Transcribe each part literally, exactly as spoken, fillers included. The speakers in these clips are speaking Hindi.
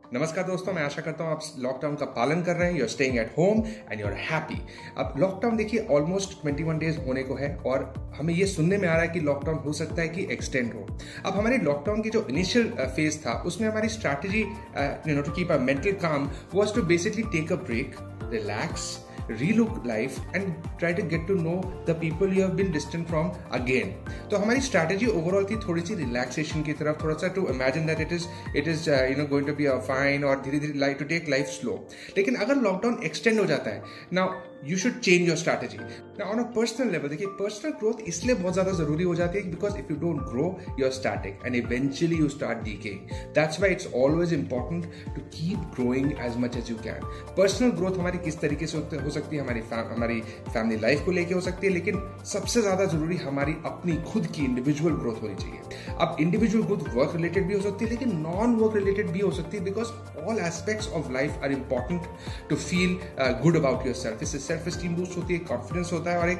नमस्कार दोस्तों, मैं आशा करता हूँ आप लॉकडाउन का पालन कर रहे हैं, you are staying at home and you are happy. अब लॉकडाउन देखिए ऑलमोस्ट इक्कीस डेज होने को है और हमें ये सुनने में आ रहा है कि लॉकडाउन हो सकता है कि एक्सटेंड हो। अब हमारी लॉकडाउन की जो इनिशियल फेज था उसमें हमारी strategy you know to keep a mental calm was to basically take a break, relax, relook life and try to get to know the people you have been distant from again। तो हमारी स्ट्रैटेजी ओवरऑल थी थोड़ी सी रिलैक्सेशन की तरफ, थोड़ा सा to imagine that it is it is you know going to be a fine और धीरे धीरे like to take life slow. लेकिन अगर लॉकडाउन एक्सटेंड हो जाता है, now you should change your strategy. Now on a personal level देखिए पर्सनल ग्रोथ इसलिए बहुत ज्यादा जरूरी हो जाती है because if you don't grow you are static and eventually you start decaying. That's why it's always important to keep growing as much as you can. Personal growth हमारी किस तरीके से हो सकती है, हमारी हमारी फैमिली लाइफ को लेके हो सकती है, लेकिन सबसे ज्यादा जरूरी हमारी अपनी खुद की इंडिविजुअल ग्रोथ होनी चाहिए। अब इंडिविजुअल ग्रोथ वर्क रिलेटेड भी हो सकती है लेकिन नॉन वर्क रिलेटेड भी हो सकती है because all aspects of life are important to feel good about your self. इससे सेल्फ एस्टीम बूस्ट होती है, कॉन्फिडेंस होता है और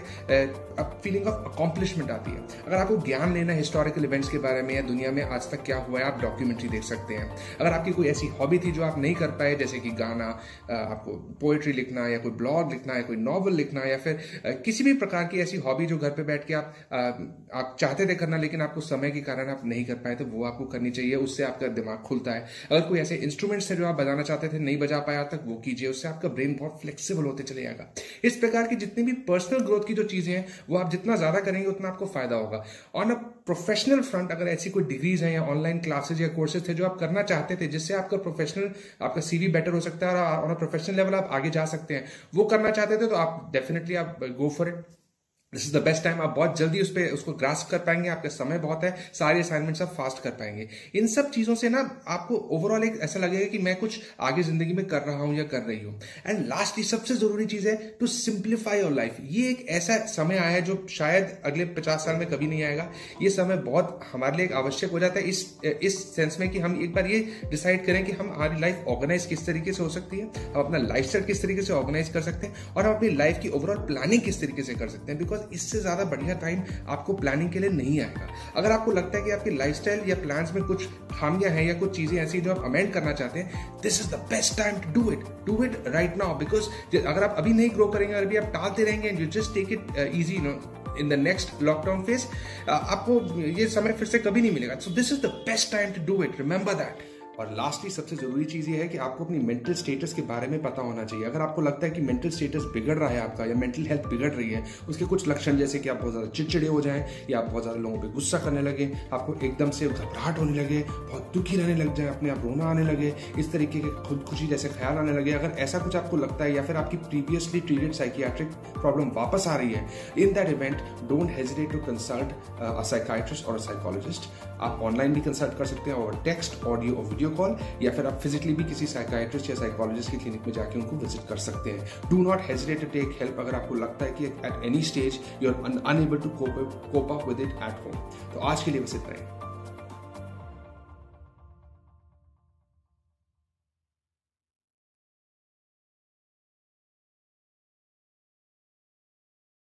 एक फीलिंग ऑफ अकॉम्प्लिशमेंट आती है। अगर आपको ज्ञान लेना हिस्टोरिकल इवेंट्स के बारे में या दुनिया में आज तक क्या हुआ है, आप डॉक्यूमेंट्री देख सकते हैं। अगर आपकी कोई ऐसी हॉबी थी जो आप नहीं कर पाए, जैसे कि गाना, आपको पोएट्री लिखना या कोई ब्लॉग लिखना या कोई नॉवल लिखना या फिर किसी भी प्रकार की ऐसी हॉबी जो घर पे बैठ के आप आप चाहते थे करना लेकिन आपको समय के कारण आप नहीं कर पाए, तो वो आपको करनी चाहिए। उससे आपका दिमाग खुलता है। अगर कोई ऐसे इंस्ट्रूमेंट्स है जो आप बजाना चाहते थे नहीं बजा पाया तक, वो कीजिए। उससे आपका ब्रेन बहुत फ्लेक्सिबल होते चले जाएगा। इस प्रकार की जितनी भी पर्सनल ग्रोथ की जो चीजें हैं वो आप जितना ज्यादा करेंगे उतना आपको फायदा होगा। ऑन अ प्रोफेशनल फ्रंट अगर ऐसी कोई डिग्रीज हैं या ऑनलाइन क्लासेज या कोर्सेज थे जो आप करना चाहते थे जिससे आपका प्रोफेशनल आपका सीवी बेटर हो सकता है और ऑन अ प्रोफेशनल लेवल आप आगे जा सकते हैं, वो करना चाहते थे तो आप डेफिनेटली आप go for it. This is the best time. आप बहुत जल्दी उस पर उसको ग्रास्प कर पाएंगे, आपका समय बहुत है, सारे असाइनमेंट्स आप फास्ट कर पाएंगे। इन सब चीजों से ना आपको ओवरऑल एक ऐसा लगेगा कि मैं कुछ आगे जिंदगी में कर रहा हूं या कर रही हूं। एंड लास्टली सबसे जरूरी चीज है टू सिंप्लीफाई योर लाइफ। ये एक ऐसा समय आया है जो शायद अगले पचास साल में कभी नहीं आएगा। ये समय बहुत हमारे लिए आवश्यक हो जाता है इस इस सेंस में कि हम एक बार ये डिसाइड करें कि हम हमारी लाइफ ऑर्गेनाइज किस तरीके से हो सकती है, हम अपना लाइफस्टाइल किस तरीके से ऑर्गेनाइज कर सकते हैं और हम अपनी लाइफ की ओवरऑल प्लानिंग किस तरीके से कर सकते हैं। बिकॉज इससे ज्यादा बढ़िया टाइम आपको प्लानिंग के लिए नहीं आएगा। अगर आपको लगता है कि आपकी लाइफस्टाइल या प्लान्स में कुछ खामियां हैं या कुछ चीजें ऐसी जो आप अमेंड करना चाहते हैं, this is the best time to do it do it right now. Because अगर आप अभी नहीं ग्रो करेंगे, अभी आप टालते रहेंगे and you just take it easy no in the next lockdown phase, आपको ये समय फिर से कभी नहीं मिलेगा। So this is the best time to do it, remember that. और लास्टली सबसे जरूरी चीज ये है कि आपको अपनी मेंटल स्टेटस के बारे में पता होना चाहिए। अगर आपको लगता है कि मेंटल स्टेटस बिगड़ रहा है आपका या मेंटल हेल्थ बिगड़ रही है, उसके कुछ लक्षण जैसे कि आप बहुत ज्यादा चिड़चिड़े हो जाएं या आप बहुत ज्यादा लोगों पे गुस्सा करने लगे, आपको एकदम से घबराहट होने लगे, बहुत दुखी रहने लग जाए, अपने आप रोना आने लगे, इस तरीके के खुदकुशी जैसे ख्याल आने लगे, अगर ऐसा कुछ आपको लगता है या फिर आपकी प्रीवियसली ट्रीटेड साइकियाट्रिक प्रॉब्लम वापस आ रही है, in that event don't hesitate to consult a psychiatrist और अ साइकोलॉजिस्ट। आप ऑनलाइन भी कंसल्ट कर सकते हैं और टेक्स्ट, ऑडियो और वीडियो कॉल, या फिर आप फिजिकली भी किसी साइकियाट्रिस्ट या साइकोलॉजिस्ट की क्लिनिक में जाके उनको विजिट कर सकते हैं। Do not hesitate to take help अगर आपको लगता है कि at any stage you are unable to cope up with it at home. तो आज के लिए बस इतना ही।